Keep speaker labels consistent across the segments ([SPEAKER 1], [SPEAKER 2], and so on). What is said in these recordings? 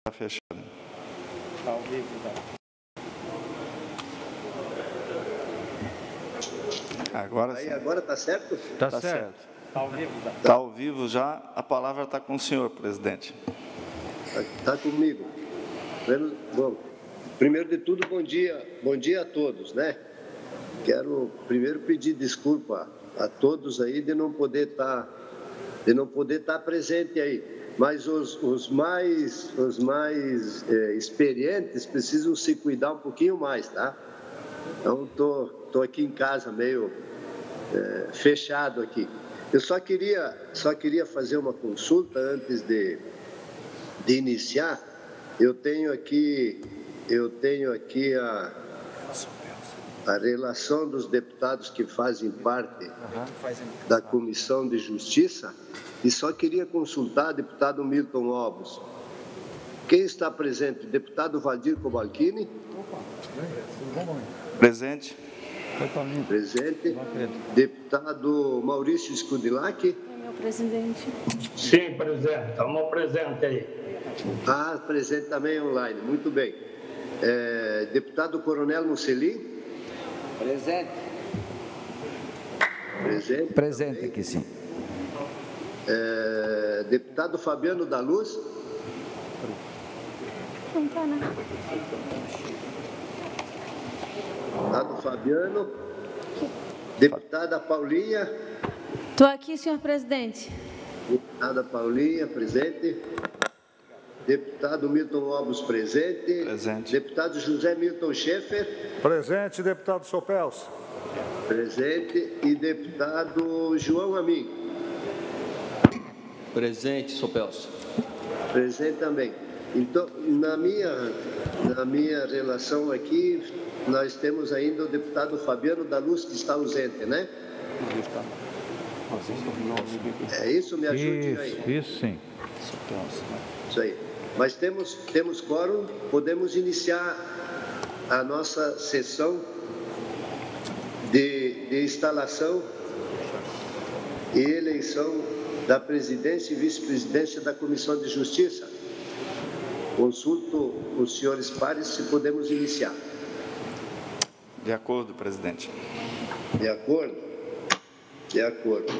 [SPEAKER 1] Está fechando.
[SPEAKER 2] Está ao vivo, já.
[SPEAKER 1] Agora sim.
[SPEAKER 3] Aí agora está certo?
[SPEAKER 1] Tá certo.
[SPEAKER 2] Está ao vivo, já.
[SPEAKER 1] Está ao vivo já. A palavra está com o senhor, presidente.
[SPEAKER 3] Está comigo. Bom, primeiro de tudo, bom dia a todos, né? Quero primeiro pedir desculpa a todos aí de não poder estar presente aí. Mas os mais experientes precisam se cuidar um pouquinho mais, tá? Então, tô aqui em casa meio fechado aqui. Eu só queria fazer uma consulta antes de iniciar. Eu tenho aqui a relação dos deputados que fazem parte da Comissão de Justiça e só queria consultar o deputado Milton Obos. Quem está presente? Deputado Valdir Cobalcini?
[SPEAKER 1] Presente.
[SPEAKER 3] Presente. Deputado Maurício Scudilac?
[SPEAKER 4] Meu presidente.
[SPEAKER 2] Sim, presidente. Estamos presentes aí.
[SPEAKER 3] Ah, presente também online. Muito bem. Deputado Coronel Musselin?
[SPEAKER 5] Presente.
[SPEAKER 3] Presente.
[SPEAKER 5] Presente
[SPEAKER 3] também.
[SPEAKER 5] aqui, sim.
[SPEAKER 3] Deputado Fabiano da Luz?
[SPEAKER 4] Não está, né?
[SPEAKER 3] Deputado Fabiano? Deputada Paulinha?
[SPEAKER 4] Estou aqui, senhor presidente.
[SPEAKER 3] Deputada Paulinha, presente. Deputado Milton Obos, presente.
[SPEAKER 1] Presente.
[SPEAKER 3] Deputado José Milton Schaeffer?
[SPEAKER 6] Presente, deputado Sopelso.
[SPEAKER 3] Presente. E deputado João Amin?
[SPEAKER 7] Presente, Sopelso.
[SPEAKER 3] Presente também. Então, na minha relação aqui, nós temos ainda o deputado Fabiano da Luz, que está ausente, né? É isso? Me ajude aí.
[SPEAKER 6] Isso sim.
[SPEAKER 3] Isso aí. Mas temos quórum, podemos iniciar a nossa sessão de instalação e eleição da presidência e vice-presidência da Comissão de Justiça. Consulto os senhores pares se podemos iniciar.
[SPEAKER 1] De acordo, presidente.
[SPEAKER 3] De acordo? De acordo.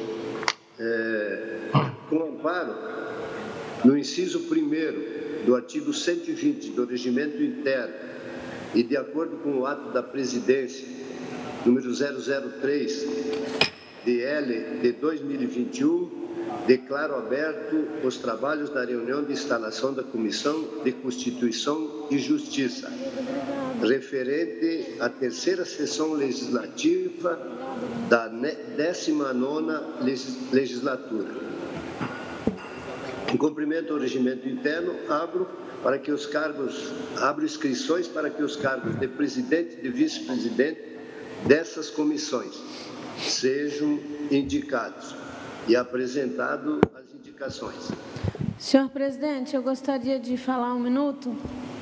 [SPEAKER 3] Com amparo no inciso 1º do artigo 120 do Regimento Interno e de acordo com o ato da presidência, número 003, DL de 2021, declaro aberto os trabalhos da reunião de instalação da Comissão de Constituição e Justiça, referente à terceira sessão legislativa da 19ª legislatura. Em cumprimento ao regimento interno, abro inscrições para que os cargos de presidente e de vice-presidente dessas comissões sejam indicados e apresentado as indicações.
[SPEAKER 4] Senhor presidente, eu gostaria de falar um minuto.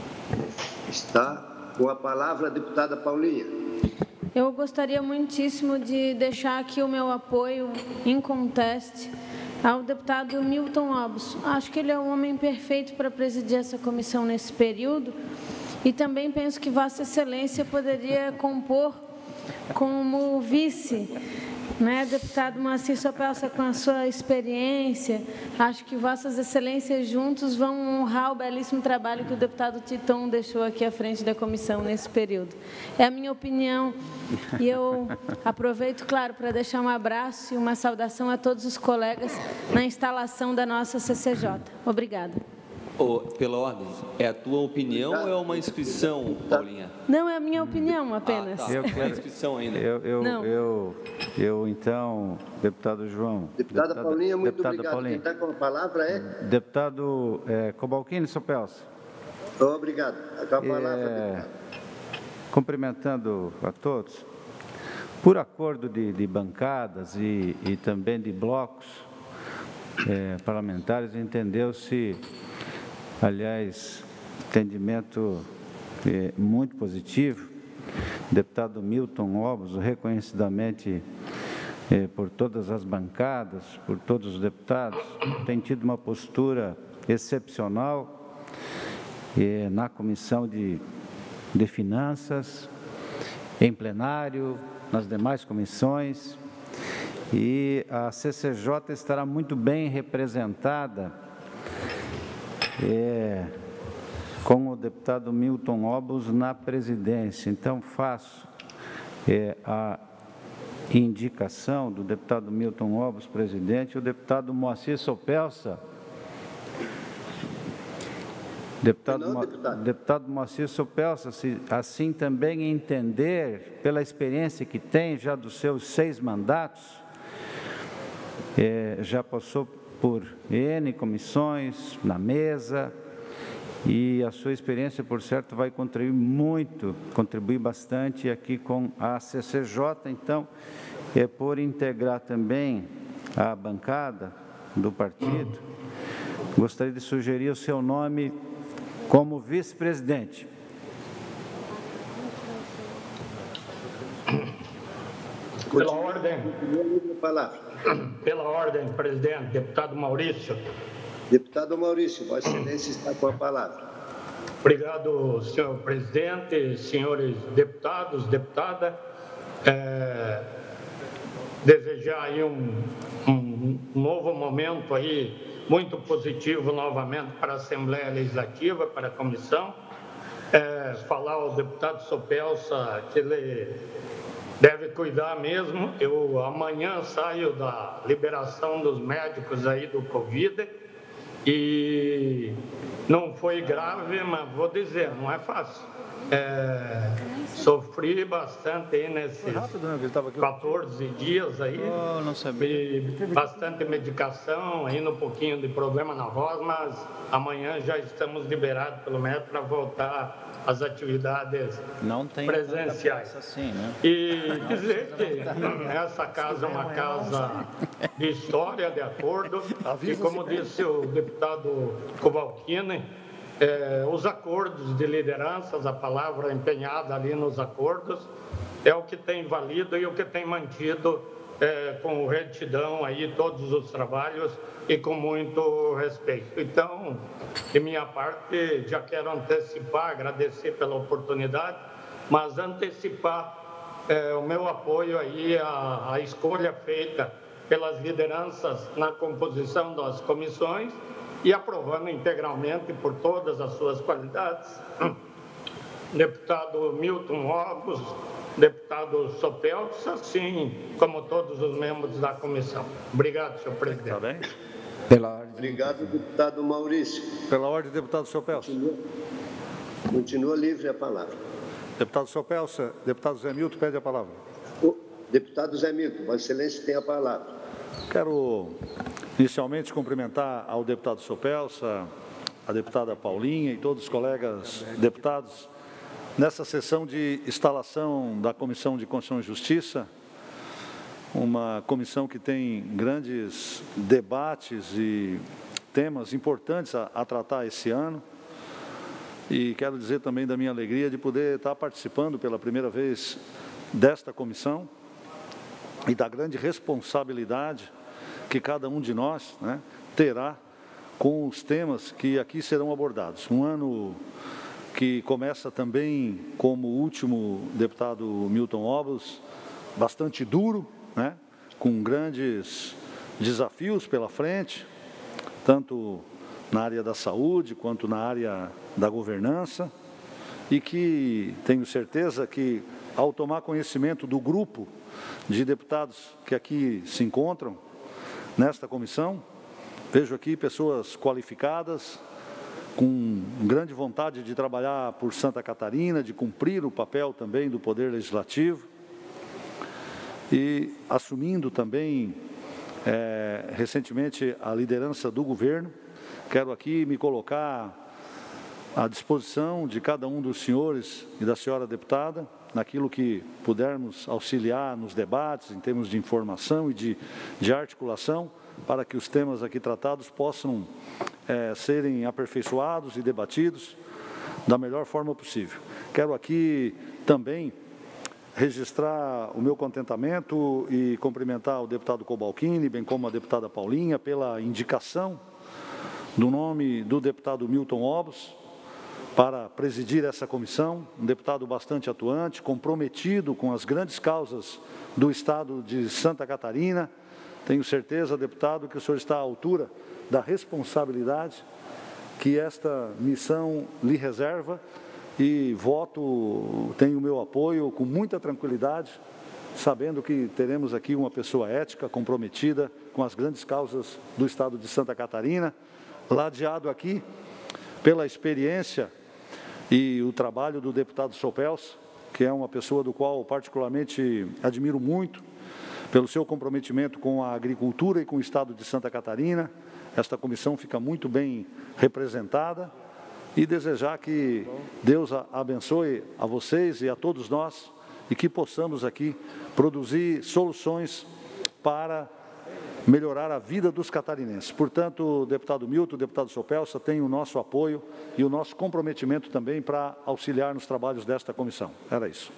[SPEAKER 3] Está com a palavra a deputada Paulinha.
[SPEAKER 4] Eu gostaria muitíssimo de deixar aqui o meu apoio inconteste ao deputado Milton Obos. Acho que ele é o homem perfeito para presidir essa comissão nesse período e também penso que Vossa Excelência poderia compor como vice, né, deputado Moacir Sopelso, com a sua experiência. Acho que Vossas Excelências juntos vão honrar o belíssimo trabalho que o deputado Titon deixou aqui à frente da comissão nesse período. É a minha opinião e eu aproveito, claro, para deixar um abraço e uma saudação a todos os colegas na instalação da nossa CCJ. Obrigada.
[SPEAKER 7] Pela ordem, é a tua opinião ou é uma inscrição, Paulinha?
[SPEAKER 4] Não, é a minha opinião apenas.
[SPEAKER 7] Tá.
[SPEAKER 6] Eu
[SPEAKER 7] É uma
[SPEAKER 6] quero-
[SPEAKER 7] inscrição ainda.
[SPEAKER 6] Eu então, deputado João.
[SPEAKER 3] Deputada Paulinha, muito
[SPEAKER 6] deputada
[SPEAKER 3] obrigado.
[SPEAKER 6] Paulinha.
[SPEAKER 3] Quem está com a palavra é?
[SPEAKER 6] Deputado Cobalcini Sopelso.
[SPEAKER 3] Obrigado. Com a palavra, deputado.
[SPEAKER 6] Cumprimentando a todos, por acordo de bancadas e também de blocos parlamentares, entendeu-se, aliás, entendimento muito positivo, deputado Milton Obos, reconhecidamente por todas as bancadas, por todos os deputados, tem tido uma postura excepcional na Comissão de Finanças, em plenário, nas demais comissões, e a CCJ estará muito bem representada com o deputado Milton Obos na presidência. Então, faço a indicação do deputado Milton Obos, presidente, e o deputado Moacir Sopelsa. Deputado Moacir Sopelsa, se assim também entender, pela experiência que tem já dos seus 6 mandatos, já passou por N comissões, na mesa, e a sua experiência, por certo, vai contribuir bastante aqui com a CCJ. Então, por integrar também a bancada do partido, gostaria de sugerir o seu nome como vice-presidente.
[SPEAKER 2] Pela ordem, presidente, deputado Maurício.
[SPEAKER 3] Deputado Maurício, Vossa Excelência está com a palavra.
[SPEAKER 2] Obrigado, senhor presidente, senhores deputados, deputada. Desejar aí um novo momento aí, muito positivo novamente para a Assembleia Legislativa, para a comissão. Falar ao deputado Sopelsa que ele deve cuidar mesmo. Eu amanhã saio da liberação dos médicos aí do Covid e não foi grave, mas vou dizer, não é fácil. Sofri bastante aí nesses 14 dias aí, bastante medicação, ainda um pouquinho de problema na voz, mas amanhã já estamos liberados pelo médico para voltar às atividades presenciais.
[SPEAKER 6] Assim, né?
[SPEAKER 2] E dizer que essa casa é uma casa de história, de acordo, e como disse o deputado Covalcini, os acordos de lideranças, a palavra empenhada ali nos acordos, é o que tem valido e o que tem mantido com retidão aí todos os trabalhos e com muito respeito. Então, de minha parte, já quero antecipar, agradecer pela oportunidade, mas antecipar o meu apoio aí à escolha feita pelas lideranças na composição das comissões e aprovando integralmente por todas as suas qualidades, deputado Milton Obos, deputado Sopelsa, assim como todos os membros da comissão. Obrigado, senhor presidente.
[SPEAKER 8] Está bem?
[SPEAKER 3] Obrigado, deputado Maurício.
[SPEAKER 8] Pela ordem, deputado Sopelsa.
[SPEAKER 3] Continua livre a palavra.
[SPEAKER 8] Deputado Sopelsa, deputado Zé Milton pede a palavra.
[SPEAKER 3] Deputado Zé Milton, Vossa Excelência tem a palavra.
[SPEAKER 8] Quero inicialmente cumprimentar ao deputado Sopelsa, a deputada Paulinha e todos os colegas deputados nessa sessão de instalação da Comissão de Constituição e Justiça, uma comissão que tem grandes debates e temas importantes a tratar esse ano. E quero dizer também da minha alegria de poder estar participando pela primeira vez desta comissão e da grande responsabilidade que cada um de nós, né, terá com os temas que aqui serão abordados. Um ano que começa também, como o último deputado Milton Obos, bastante duro, né, com grandes desafios pela frente, tanto na área da saúde quanto na área da governança, e que tenho certeza que, ao tomar conhecimento do grupo de deputados que aqui se encontram nesta comissão, vejo aqui pessoas qualificadas, com grande vontade de trabalhar por Santa Catarina, de cumprir o papel também do Poder Legislativo e assumindo também recentemente a liderança do governo. Quero aqui me colocar à disposição de cada um dos senhores e da senhora deputada, naquilo que pudermos auxiliar nos debates, em termos de informação e de articulação, para que os temas aqui tratados possam serem aperfeiçoados e debatidos da melhor forma possível. Quero aqui também registrar o meu contentamento e cumprimentar o deputado Cobalcini, bem como a deputada Paulinha, pela indicação do nome do deputado Milton Obos para presidir essa comissão, um deputado bastante atuante, comprometido com as grandes causas do Estado de Santa Catarina. Tenho certeza, deputado, que o senhor está à altura da responsabilidade que esta missão lhe reserva e tenho o meu apoio com muita tranquilidade, sabendo que teremos aqui uma pessoa ética, comprometida com as grandes causas do Estado de Santa Catarina, ladeado aqui pela experiência e o trabalho do deputado Sopelsa, que é uma pessoa do qual particularmente admiro muito, pelo seu comprometimento com a agricultura e com o Estado de Santa Catarina. Esta comissão fica muito bem representada e desejar que Deus abençoe a vocês e a todos nós e que possamos aqui produzir soluções para melhorar a vida dos catarinenses. Portanto, deputado Milton, deputado Sopelsa, tem o nosso apoio e o nosso comprometimento também para auxiliar nos trabalhos desta comissão. Era isso.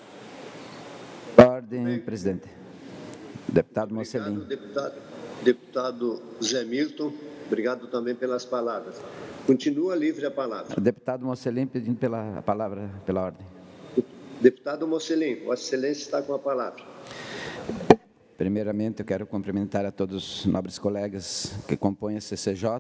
[SPEAKER 9] Ordem, presidente. Deputado Mocelin.
[SPEAKER 3] Deputado Zé Milton, obrigado também pelas palavras. Continua livre a palavra.
[SPEAKER 9] Deputado Mocelin pedindo pela palavra, pela ordem.
[SPEAKER 3] Deputado Mocelin, Vossa Excelência está com a palavra.
[SPEAKER 9] Primeiramente, eu quero cumprimentar a todos os nobres colegas que compõem a CCJ,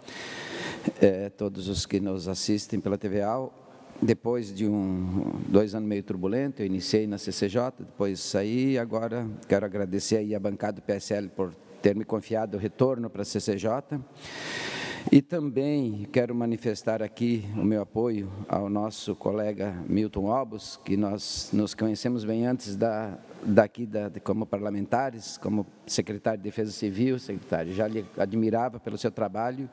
[SPEAKER 9] todos os que nos assistem pela TVA. Depois de 2 anos meio turbulento, eu iniciei na CCJ, depois saí, agora quero agradecer aí a bancada do PSL por ter me confiado o retorno para a CCJ. E também quero manifestar aqui o meu apoio ao nosso colega Milton Obos, que nós nos conhecemos bem antes como parlamentares, como secretário de Defesa Civil, secretário, já lhe admirava pelo seu trabalho,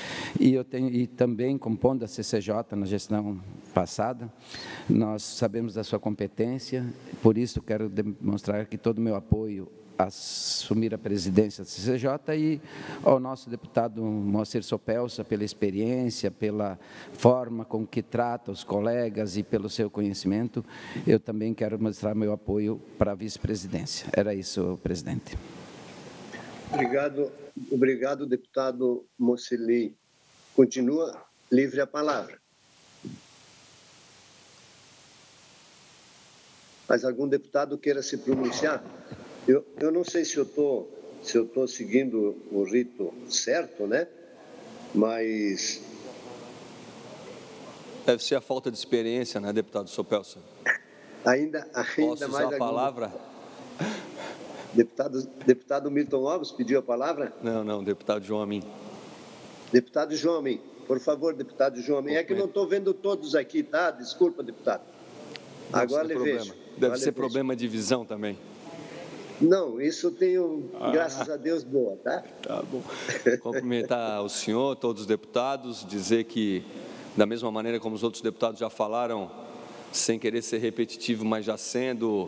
[SPEAKER 9] e também compondo a CCJ na gestão passada, nós sabemos da sua competência, por isso quero demonstrar aqui todo o meu apoio assumir a presidência da CCJ e ao nosso deputado Moacir Sopelsa pela experiência, pela forma com que trata os colegas e pelo seu conhecimento. Eu também quero mostrar meu apoio para a vice-presidência. Era isso, presidente.
[SPEAKER 3] Obrigado, deputado Mocelin. Continua livre a palavra. Mas algum deputado queira se pronunciar? Eu não sei se eu estou seguindo o rito certo, né? Mas...
[SPEAKER 7] Deve ser a falta de experiência, né, deputado Sopelsa?
[SPEAKER 3] Ainda
[SPEAKER 7] Posso
[SPEAKER 3] mais
[SPEAKER 7] usar a palavra?
[SPEAKER 3] Deputado Milton Alves pediu a palavra?
[SPEAKER 7] Não, deputado João Amin.
[SPEAKER 3] Deputado João Amin, por favor, deputado João Amin. É que não estou vendo todos aqui, tá? Desculpa, deputado. Agora lhe vejo.
[SPEAKER 7] Deve ser problema de visão também.
[SPEAKER 3] Não, isso eu tenho, graças a Deus, boa, tá?
[SPEAKER 7] Tá bom. Cumprimentar o senhor, todos os deputados, dizer que, da mesma maneira como os outros deputados já falaram, sem querer ser repetitivo, mas já sendo,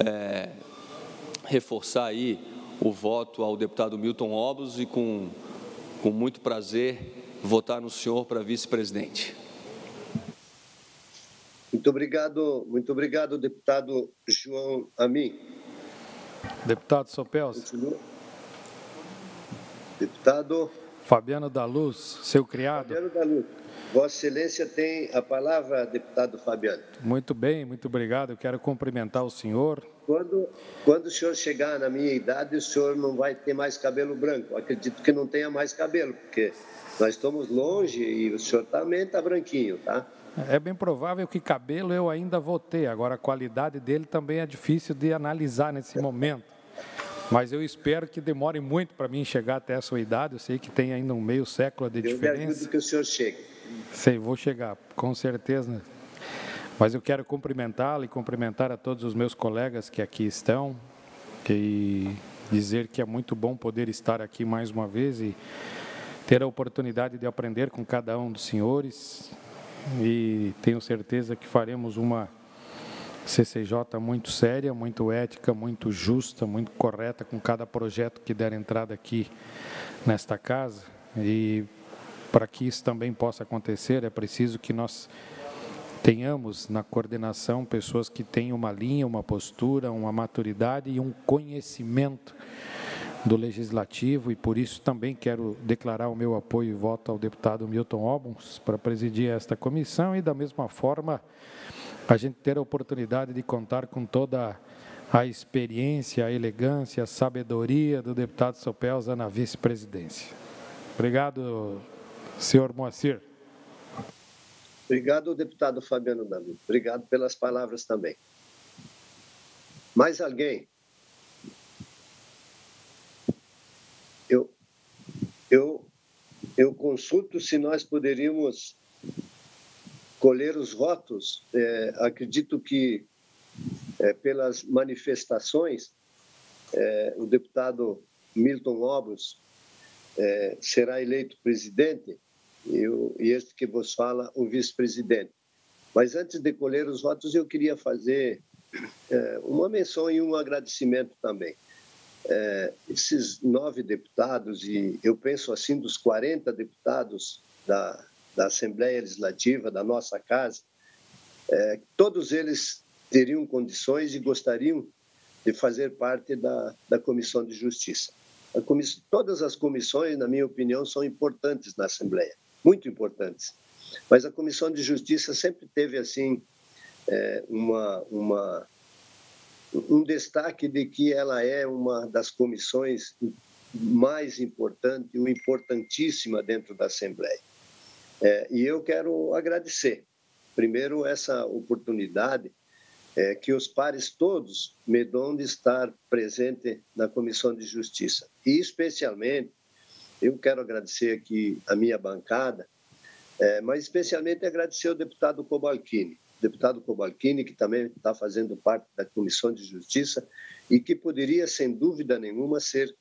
[SPEAKER 7] reforçar aí o voto ao deputado Milton Obos e com muito prazer votar no senhor para vice-presidente.
[SPEAKER 3] Muito obrigado, deputado João Amin.
[SPEAKER 10] Deputado Sopelsa.
[SPEAKER 3] Deputado
[SPEAKER 10] Fabiano da Luz, seu criado.
[SPEAKER 3] Fabiano da Luz. Vossa Excelência tem a palavra, deputado Fabiano.
[SPEAKER 10] Muito bem, muito obrigado. Eu quero cumprimentar o senhor.
[SPEAKER 3] Quando o senhor chegar na minha idade, o senhor não vai ter mais cabelo branco. Eu acredito que não tenha mais cabelo, porque nós estamos longe e o senhor também está branquinho, tá?
[SPEAKER 10] É bem provável que cabelo eu ainda vou ter, agora a qualidade dele também é difícil de analisar nesse momento. Mas eu espero que demore muito para mim chegar até a sua idade, eu sei que tem ainda um meio século de diferença.
[SPEAKER 3] Eu me ajudo que o senhor chegue.
[SPEAKER 10] Sei, vou chegar, com certeza. Mas eu quero cumprimentá-lo e cumprimentar a todos os meus colegas que aqui estão e dizer que é muito bom poder estar aqui mais uma vez e ter a oportunidade de aprender com cada um dos senhores. E tenho certeza que faremos uma CCJ muito séria, muito ética, muito justa, muito correta com cada projeto que der entrada aqui nesta casa. E para que isso também possa acontecer, é preciso que nós tenhamos na coordenação pessoas que tenham uma linha, uma postura, uma maturidade e um conhecimento do Legislativo, e por isso também quero declarar o meu apoio e voto ao deputado Milton Obons para presidir esta comissão, e da mesma forma a gente ter a oportunidade de contar com toda a experiência, a elegância, a sabedoria do deputado Sopelsa na vice-presidência. Obrigado, senhor Moacir.
[SPEAKER 3] Obrigado, deputado Fabiano da Luz. Obrigado pelas palavras também. Mais alguém? Eu consulto se nós poderíamos colher os votos. Acredito que, pelas manifestações, o deputado Milton Obos será eleito presidente e este que vos fala, o vice-presidente. Mas antes de colher os votos, eu queria fazer uma menção e um agradecimento também. Esses 9 deputados, e eu penso assim, dos 40 deputados da Assembleia Legislativa, da nossa casa, todos eles teriam condições e gostariam de fazer parte da Comissão de Justiça. Todas as comissões, na minha opinião, são importantes na Assembleia, muito importantes. Mas a Comissão de Justiça sempre teve, assim, um destaque de que ela é uma das comissões mais importantes e importantíssima dentro da Assembleia. E eu quero agradecer, primeiro, essa oportunidade que os pares todos me dão de estar presente na Comissão de Justiça. E, especialmente, eu quero agradecer aqui a minha bancada, mas especialmente agradecer ao deputado Cobalcini. Deputado Cobalcini, que também está fazendo parte da Comissão de Justiça e que poderia, sem dúvida nenhuma, ser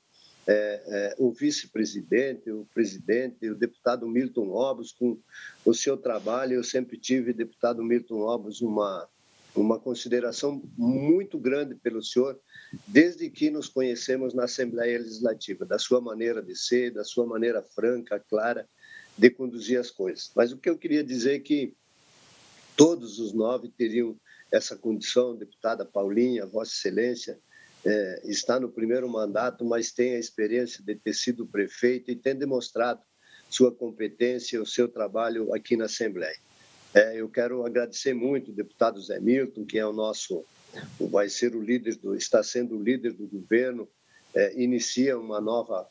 [SPEAKER 3] o vice-presidente, o presidente, o deputado Milton Obos, com o seu trabalho. Eu sempre tive, deputado Milton Obos, uma consideração muito grande pelo senhor, desde que nos conhecemos na Assembleia Legislativa, da sua maneira de ser, da sua maneira franca, clara, de conduzir as coisas. Mas o que eu queria dizer é que todos os 9 teriam essa condição. Deputada Paulinha, Vossa Excelência, está no primeiro mandato, mas tem a experiência de ter sido prefeito e tem demonstrado sua competência, o seu trabalho aqui na Assembleia. Eu quero agradecer muito o deputado Zé Milton, que é vai ser o líder está sendo o líder do governo, inicia uma nova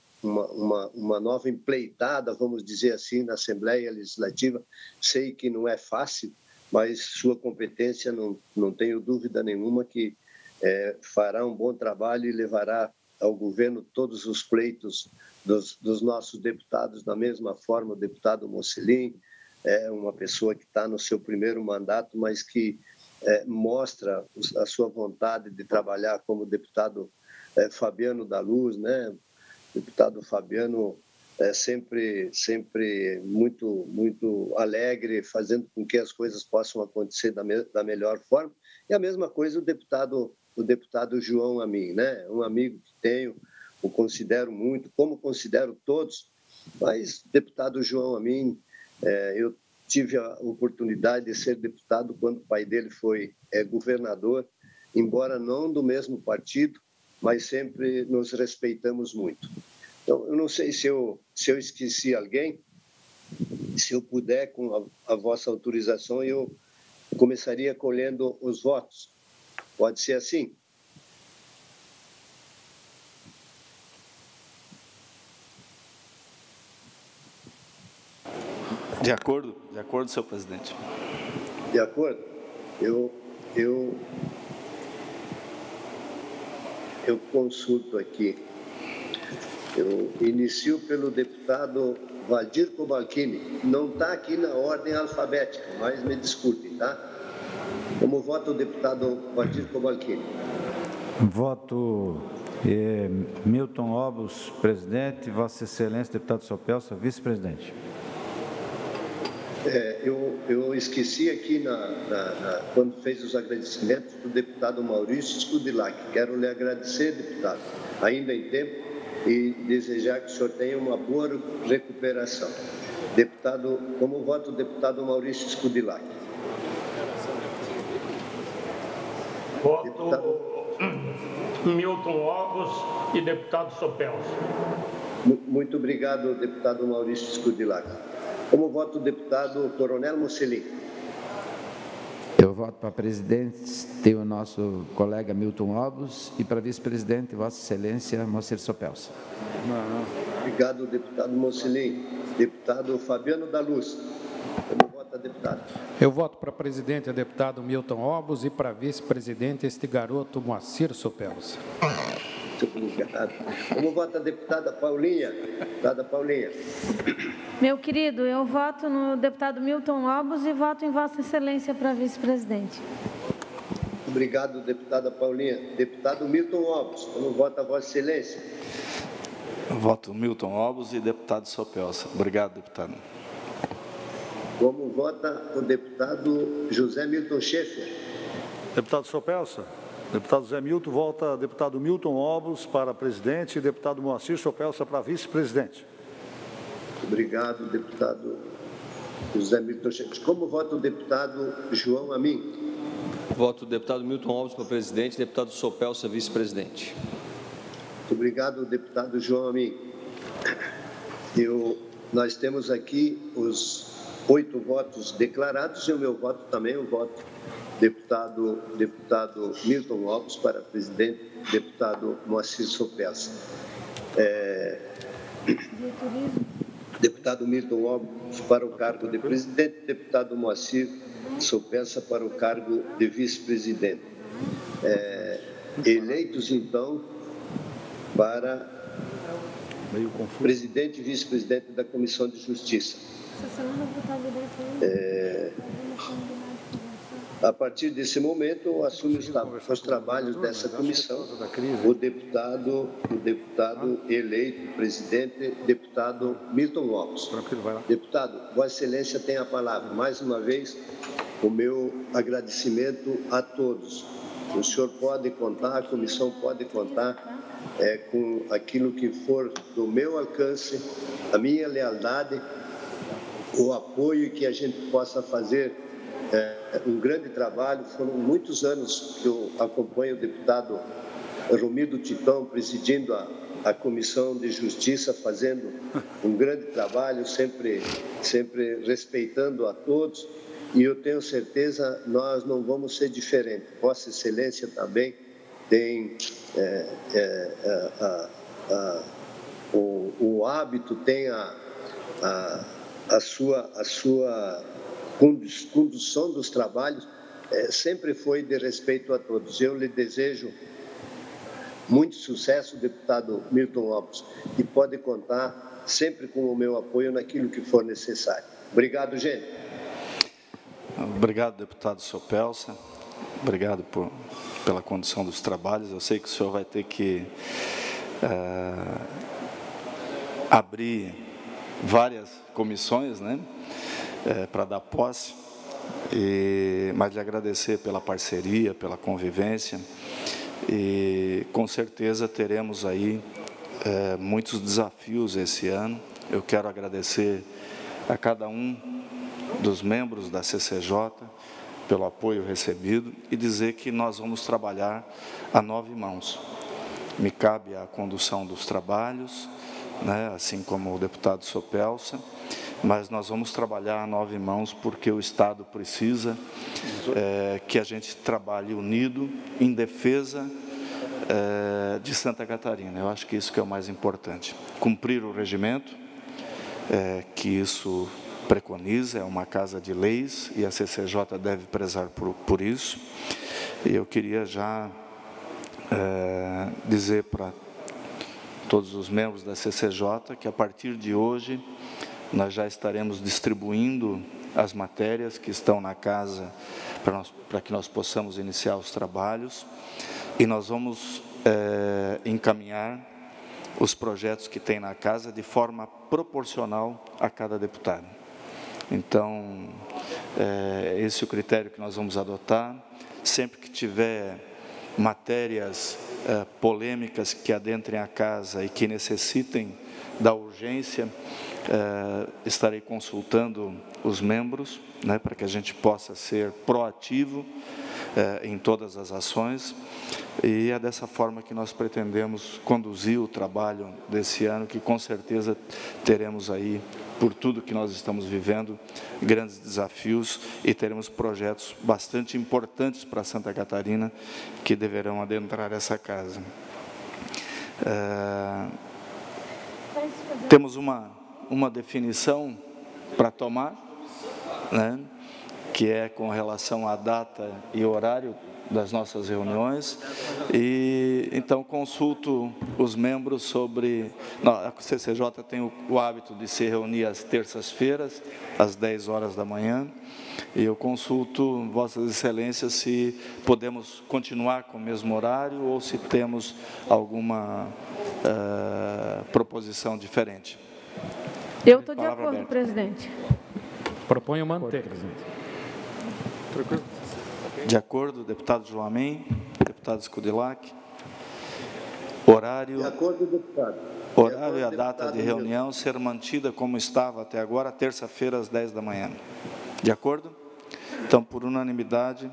[SPEAKER 3] empleitada, vamos dizer assim, na Assembleia Legislativa. Sei que não é fácil, mas sua competência, não tenho dúvida nenhuma que fará um bom trabalho e levará ao governo todos os pleitos dos nossos deputados. Da mesma forma, o deputado Mocelin é uma pessoa que está no seu primeiro mandato, mas que mostra a sua vontade de trabalhar, como o deputado Fabiano da Luz, né? O deputado Fabiano sempre muito, muito alegre, fazendo com que as coisas possam acontecer da melhor forma. E a mesma coisa o deputado João Amin, né? Um amigo que tenho, o considero muito, como considero todos, mas deputado João Amin, eu tive a oportunidade de ser deputado quando o pai dele foi governador, embora não do mesmo partido, mas sempre nos respeitamos muito. Então, eu não sei se eu esqueci alguém. Se eu puder, com a vossa autorização, eu começaria colhendo os votos. Pode ser assim?
[SPEAKER 1] De acordo, senhor presidente.
[SPEAKER 3] De acordo? Eu consulto aqui. Eu inicio pelo deputado Valdir Cobalcini. Não está aqui na ordem alfabética, mas me desculpem, tá? Como vota o deputado Valdir Cobalcini?
[SPEAKER 6] Voto Milton Obos, presidente. Vossa Excelência, deputado Sopelsa, vice-presidente.
[SPEAKER 3] Eu esqueci aqui, quando fez os agradecimentos, do deputado Maurício Scudilac. Quero lhe agradecer, deputado, ainda em tempo, e desejar que o senhor tenha uma boa recuperação. Deputado, como vota o deputado Maurício Scudilac?
[SPEAKER 2] Voto Milton Ovos e deputado Sopelsa.
[SPEAKER 3] Muito obrigado, deputado Maurício Scurdilac. Como voto o deputado Coronel Mocelin.
[SPEAKER 9] Eu voto para presidente, tem o nosso colega Milton Ovos, e para vice-presidente, Vossa Excelência, Moacir Sopelsa.
[SPEAKER 3] Obrigado, deputado Mocelin. Deputado Fabiano da Luz. Como vota, deputado?
[SPEAKER 10] Eu voto para presidente o deputado Milton Ovos e para vice-presidente este garoto Moacir Sopelsa.
[SPEAKER 3] Muito obrigado. Como vota a deputada Paulinha? Deputada Paulinha.
[SPEAKER 4] Meu querido, eu voto no deputado Milton Ovos e voto em Vossa Excelência para vice-presidente.
[SPEAKER 3] Obrigado, deputada Paulinha. Deputado Milton Ovos, como vota a Vossa Excelência?
[SPEAKER 1] Eu voto Milton Ovos e deputado Sopelsa. Obrigado, deputado.
[SPEAKER 3] Como vota o deputado José Milton Schaeffer?
[SPEAKER 8] Deputado Sopelsa. Deputado Zé Milton, volta deputado Milton Ovos para presidente e deputado Moacir Sopelsa para vice-presidente.
[SPEAKER 3] Obrigado, deputado José Milton Schaeffer. Como vota o deputado João Amin?
[SPEAKER 7] Voto o deputado Milton Ovos para presidente e deputado Sopelsa vice-presidente.
[SPEAKER 3] Muito obrigado, deputado João Amin. Nós temos aqui os 8 votos declarados e o meu voto também, eu voto deputado Milton Ovos para presidente, deputado Moacir Sopelsa. Deputado Milton Ovos para o cargo de presidente, deputado Moacir Sopelsa para o cargo de vice-presidente. Eleitos, então, para presidente e vice-presidente da Comissão de Justiça. A partir desse momento, assume os trabalhos dessa comissão o deputado eleito presidente, deputado Milton Ovos. Deputado, Vossa Excelência tem a palavra. Mais uma vez, o meu agradecimento a todos. O senhor pode contar, a comissão pode contar com aquilo que for do meu alcance, a minha lealdade, o apoio que a gente possa fazer um grande trabalho. Foram muitos anos que eu acompanho o deputado Romildo Titão presidindo a Comissão de Justiça, fazendo um grande trabalho, sempre respeitando a todos, e eu tenho certeza nós não vamos ser diferentes. Vossa Excelência também tem o hábito, tem a sua condução dos trabalhos, sempre foi de respeito a todos. Eu lhe desejo muito sucesso, deputado Milton Ovos, e pode contar sempre com o meu apoio naquilo que for necessário. Obrigado, gente.
[SPEAKER 1] Obrigado, deputado Sopelsa. Obrigado pela condução dos trabalhos. Eu sei que o senhor vai ter que abrir várias comissões, né, para dar posse, mas lhe agradecer pela parceria, pela convivência, e com certeza teremos aí muitos desafios esse ano. Eu quero agradecer a cada um dos membros da CCJ pelo apoio recebido e dizer que nós vamos trabalhar a 9 mãos. Me cabe a condução dos trabalhos, né, assim como o deputado Sopelsa, mas nós vamos trabalhar a 9 mãos porque o Estado precisa que a gente trabalhe unido em defesa de Santa Catarina. Eu acho que isso que é o mais importante. Cumprir o regimento, que isso preconiza, é uma casa de leis e a CCJ deve prezar por isso. E eu queria já dizer para todos os membros da CCJ que a partir de hoje nós já estaremos distribuindo as matérias que estão na casa para que nós possamos iniciar os trabalhos, e nós vamos encaminhar os projetos que tem na casa de forma proporcional a cada deputado. Então, esse é o critério que nós vamos adotar. Sempre que tiver matérias polêmicas que adentrem a casa e que necessitem da urgência, estarei consultando os membros, né, para que a gente possa ser proativo em todas as ações. E é dessa forma que nós pretendemos conduzir o trabalho desse ano, que com certeza teremos aí, por tudo que nós estamos vivendo, grandes desafios e teremos projetos bastante importantes para Santa Catarina que deverão adentrar essa casa. Temos uma definição para tomar, né, que é com relação à data e horário das nossas reuniões, e então consulto os membros sobre... a CCJ tem o hábito de se reunir às terças-feiras, às 10 horas da manhã, e eu consulto Vossas Excelências se podemos continuar com o mesmo horário ou se temos alguma proposição diferente.
[SPEAKER 4] Eu estou de acordo, presidente.
[SPEAKER 10] Proponho manter.
[SPEAKER 1] Tranquilo. De acordo, deputado Joamin, deputado Skudilac. Horário. De acordo, deputado. Horário e a data de reunião ser mantida como estava até agora, terça-feira, às 10 da manhã. De acordo? Então, por unanimidade,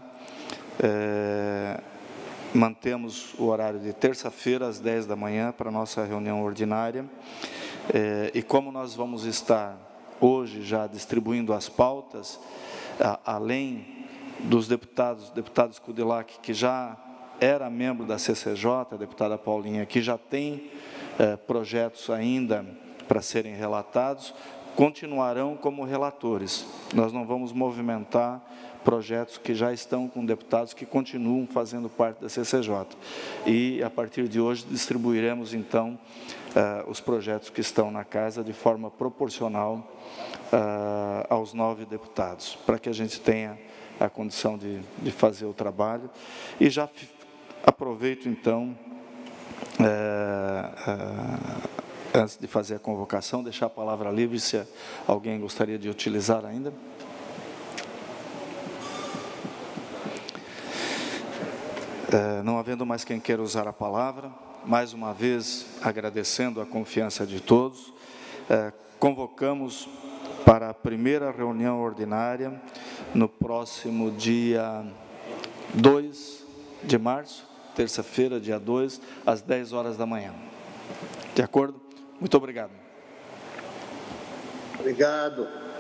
[SPEAKER 1] mantemos o horário de terça-feira, às 10 da manhã, para a nossa reunião ordinária. E como nós vamos estar hoje já distribuindo as pautas, além dos deputado Skudilac, que já era membro da CCJ, a deputada Paulinha, que já tem projetos ainda para serem relatados, continuarão como relatores. Nós não vamos movimentar projetos que já estão com deputados que continuam fazendo parte da CCJ. E, a partir de hoje, distribuiremos, então, os projetos que estão na casa de forma proporcional aos 9 deputados, para que a gente tenha a condição de fazer o trabalho. E já aproveito, então, antes de fazer a convocação, deixar a palavra livre, se alguém gostaria de utilizar ainda. Não havendo mais quem queira usar a palavra, mais uma vez agradecendo a confiança de todos, convocamos para a primeira reunião ordinária, no próximo dia 2 de março, terça-feira, dia 2, às 10 horas da manhã. De acordo? Muito obrigado.
[SPEAKER 3] Obrigado.